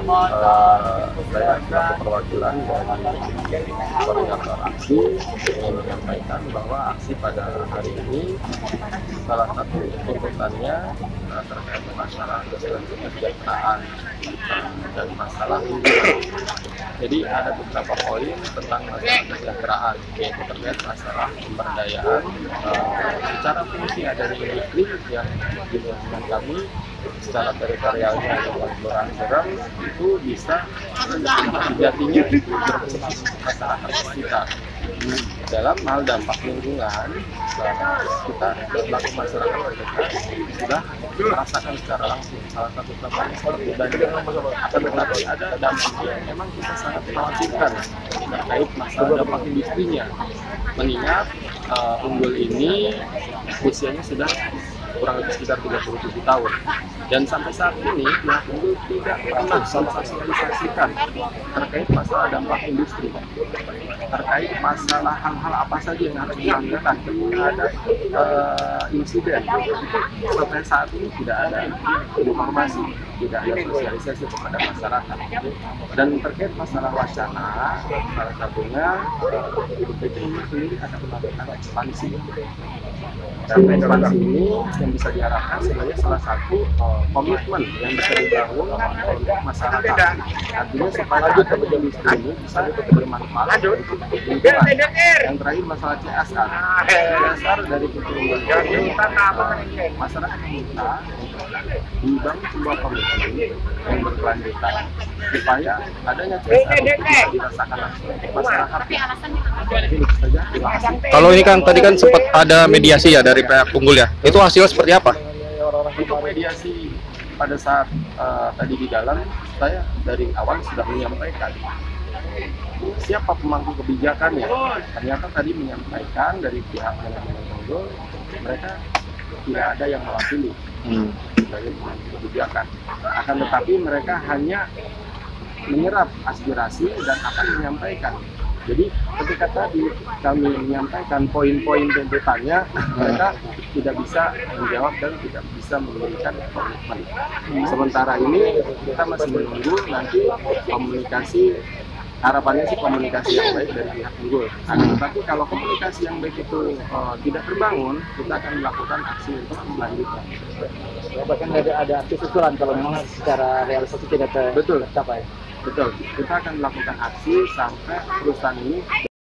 saya selaku perwakilan dari koordinator aksi ingin menyampaikan bahwa aksi pada hari ini salah satu tuntutannya terkait masalah kesejahteraan dan masalah lingkungan. Jadi ada beberapa poin tentang masalah kesejahteraan, yaitu terkait masalah pemberdayaan secara fungsi adanya industri yang di lingkungan kami secara teritorialnya di Kelurahan Serang itu bisa sejatinya masyarakat sekitar. Dalam hal dampak lingkungan, kita selaku masyarakat terdekat sudah merasakan secara langsung. Salah satu dampaknya seperti banjir, akan tetapi ada dampak yang memang kita sangat khawatirkan terkait masalah dampak industrinya. Mengingat Unggul ini usianya sudah kurang lebih sekitar 37 tahun. Dan sampai saat ini pihak Unggul tidak pernah mensosialisasikan terkait masalah dampak industri, terkait masalah hal-hal apa saja yang harus dilakukan ketika ada insiden. Sampai saat ini tidak ada informasi, tidak ada sosialisasi kepada masyarakat. Dan terkait masalah wacana, salah satunya PT Unggul sendiri akan melakukan ekspansi. Dan ekspansi ini yang bisa diharapkan sebenarnya salah satu komitmen yang bisa dibangun untuk masyarakat. Artinya supaya industri ini bisa bermanfaat untuk lingkungan. Yang terakhir masalah CSR. CSR dari PT Unggul ini masyarakat meminta dibangun sebuah komitmen yang berkelanjutan supaya adanya CSR bisa dirasakan langsung masyarakat. Kalau ini kan tadi kan sempat ada mediasi ya dari pihak Unggul ya, itu hasilnya seperti apa? Untuk mediasi pada saat tadi di dalam, saya dari awal sudah menyampaikan siapa pemangku kebijakannya. Ternyata tadi menyampaikan dari pihak manajemen Unggul, mereka tidak ada yang mewakili sebagai pemangku kebijakan. Akan tetapi mereka hanya menyerap aspirasi dan akan menyampaikan. Jadi ketika tadi kami menyampaikan poin-poin tuntutannya, mereka tidak bisa menjawab dan tidak bisa memberikan komitmen. Sementara ini kita masih menunggu nanti komunikasi, harapannya sih komunikasi yang baik dari pihak Unggul. Tapi kalau komunikasi yang baik itu tidak terbangun, kita akan melakukan aksi untuk selanjutnya. Bahkan ada aksi susulan kalau memang secara realisasi tidak tercapai. Betul, kita akan melakukan aksi sampai perusahaan ini